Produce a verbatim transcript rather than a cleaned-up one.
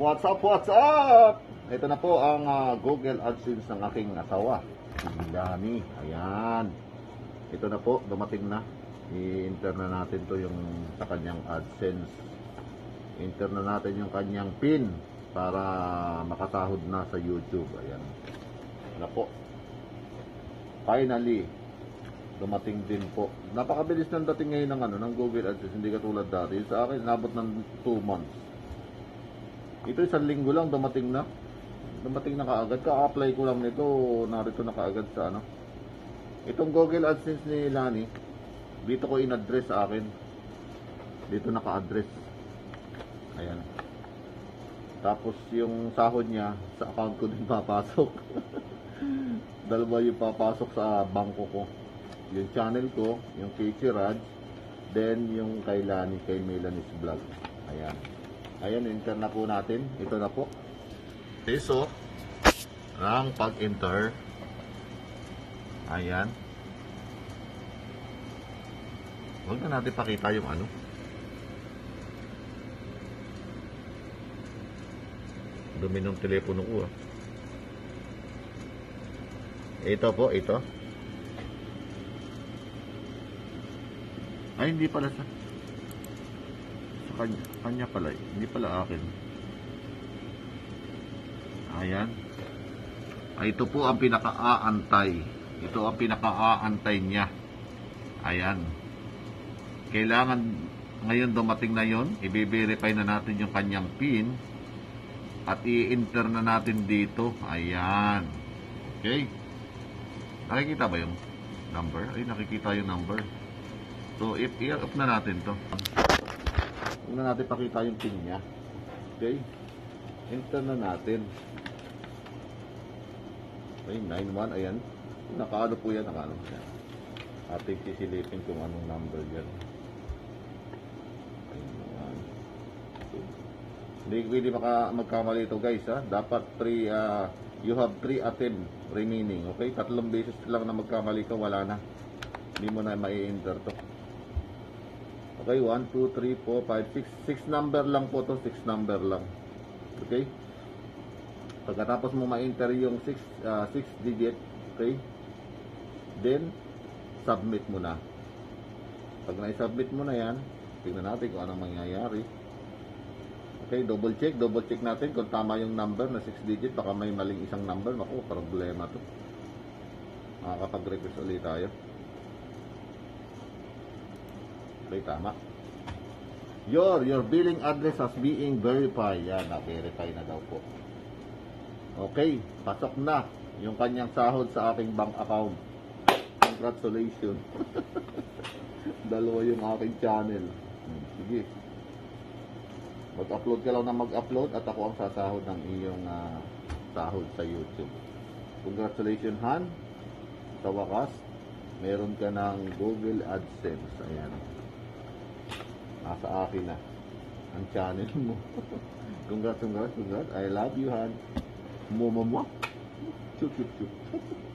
What's up, what's up? Ito na po ang uh, Google AdSense ng aking asawa, si Lani. Ayan. Ito na po, dumating na. I-enter na natin to yung sa kanyang AdSense. Enter na natin yung kanyang PIN para makasahod na sa YouTube. Ayan. Wala po. Finally, dumating din po. Napakabilis ng dating ngayon ng, ano, ng Google AdSense. Hindi katulad dati. Sa akin, nabot ng two months. Ito isang linggo lang, dumating na. Dumating na kaagad. Ka-apply ko lang nito. Narito na kaagad sa ano. Itong Google AdSense ni Lani, dito ko in-address sa akin. Dito naka-address. Ayan. Tapos yung sahod niya, sa account ko din papasok. Dalawa yung papasok sa bangko ko. Yung channel ko, yung kay Chiraj, then yung kay Lani, kay Melanie's Vlog. Ayan. Ayan, enter na po natin. Ito na po. Peso ng pag-enter. Ayan. Huwag na natin pakita yung ano. Dumi ng telepono ko ah. Ito po, ito. Ay, hindi pala sa... Kanya, kanya pala, hindi pala akin. Ayan. Ay, ito po ang pinaka-aantay. Ito ang pinaka-aantay niya. Ayan. Kailangan ngayon dumating na yon, i-verify na natin yung kanyang PIN at i-enter na natin dito. Ayan. Okay. Nakikita ba yung number? Ay, nakikita yung number. So, i-up na natin to. Huwag na natin pakita yung pin niya. Okay? Enter na natin. Okay, nine one, ayan. Nakaano po yan, nakaano po yan. Ating sisilipin kung anong number yan. Ayan. Hindi pwede maka, magkamali ito guys, ha. Dapat three, uh, you have three attempt remaining. Okay? Tatlong beses lang na magkamali ka, wala na. Hindi mo na mai-enter to. Okay, one, two, three, four, five, six. six number lang po to. six number lang. Okay? Pagkatapos mo ma-enter yung six digit, okay? Then, submit mo na. Pag na-submit mo na yan, tingnan natin kung anong mangyayari. Okay, double check. Double check natin kung tama yung number na six digit. Baka may maling isang number. Naku, problema to. Makakapag-request ulit tayo. Okay, tama. Your, your billing address as being verified. Yan, na-verify na daw po. Okay, pasok na yung kanyang sahod sa aking bank account. Congratulations. Dalawa yung aking channel. Hmm, sige. Mag-upload ka lang na mag-upload at ako ang sasahod ng iyong uh, sahod sa YouTube. Congratulations, Han. Sa wakas, meron ka ng Google AdSense. Ayan. Nasa akin na ang channel mo. Congrats, congrats, congrats. I love you, Han. Mo, mo, mo. Chup, chup, chup.